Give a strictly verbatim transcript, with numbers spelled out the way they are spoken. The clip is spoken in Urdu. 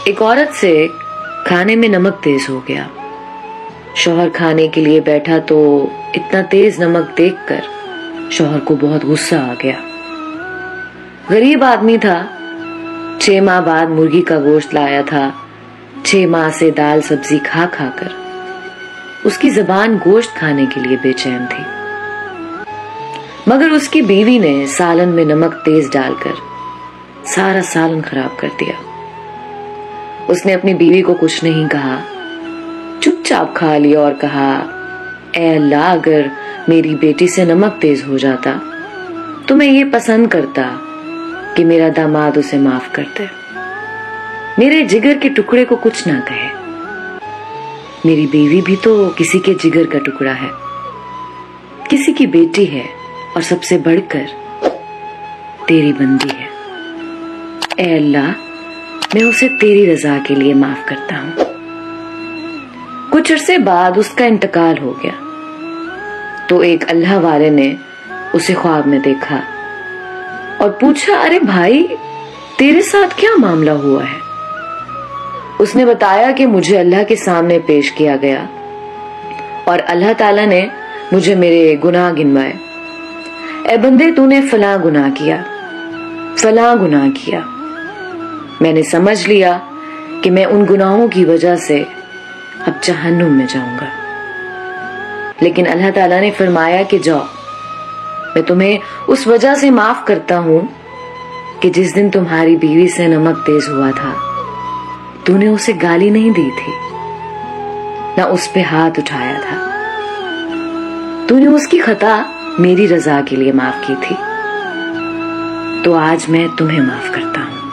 ایک عورت سے کھانے میں نمک تیز ہو گیا. شوہر کھانے کے لیے بیٹھا تو اتنا تیز نمک دیکھ کر شوہر کو بہت غصہ آ گیا. غریب آدمی تھا. چھ ماہ بعد مرغی کا گوشت لایا تھا. چھ ماہ سے دال سبزی کھا کھا کر اس کی زبان گوشت کھانے کے لیے بے چین تھی. مگر اس کی بیوی نے سالن میں نمک تیز ڈال کر سارا سالن خراب کر دیا. اس نے اپنی بیوی کو کچھ نہیں کہا, چپ چاپ کھا لیا اور کہا, اے اللہ, اگر میری بیٹی سے نمک تیز ہو جاتا تو میں یہ پسند کرتا کہ میرا داماد اسے معاف کر دے, میرے جگر کے ٹکڑے کو کچھ نہ کہے. میری بیوی بھی تو کسی کے جگر کا ٹکڑا ہے, کسی کی بیٹی ہے, اور سب سے بڑھ کر تیری بندی ہے. اے اللہ, میں اسے تیری رضا کے لیے معاف کرتا ہوں. کچھ عرصے بعد اس کا انتقال ہو گیا تو ایک اللہ والے نے اسے خواب میں دیکھا اور پوچھا, ارے بھائی, تیرے ساتھ کیا معاملہ ہوا ہے؟ اس نے بتایا کہ مجھے اللہ کے سامنے پیش کیا گیا اور اللہ تعالیٰ نے مجھے میرے گناہ گنوائے. اے بندے, تو نے فلاں گناہ کیا, فلاں گناہ کیا. میں نے سمجھ لیا کہ میں ان گناہوں کی وجہ سے اب جہنم میں جاؤں گا. لیکن اللہ تعالیٰ نے فرمایا کہ جاؤ, میں تمہیں اس وجہ سے معاف کرتا ہوں کہ جس دن تمہاری بیوی سے نمک تیز ہوا تھا تو نے اسے گالی نہیں دی تھی, نہ اس پہ ہاتھ اٹھایا تھا. تو نے اس کی خطا میری رضا کے لیے معاف کی تھی, تو آج میں تمہیں معاف کرتا ہوں.